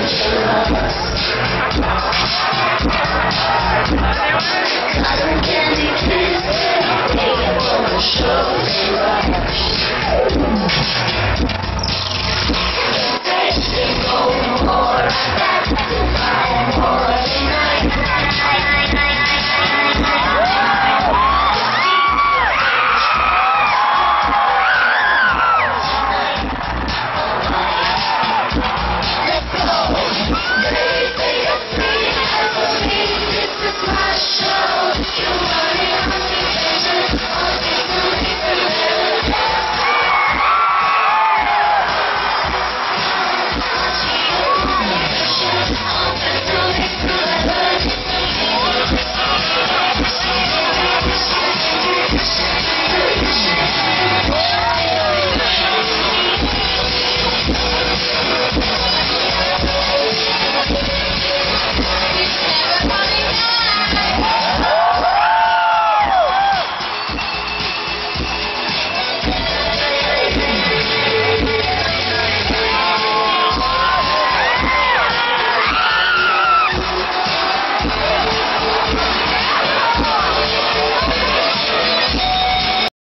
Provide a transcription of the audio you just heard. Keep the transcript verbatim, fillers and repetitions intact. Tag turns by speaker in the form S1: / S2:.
S1: Cotton candy kisses, taking from the show they rush. Tasting golden more, that's the fine more.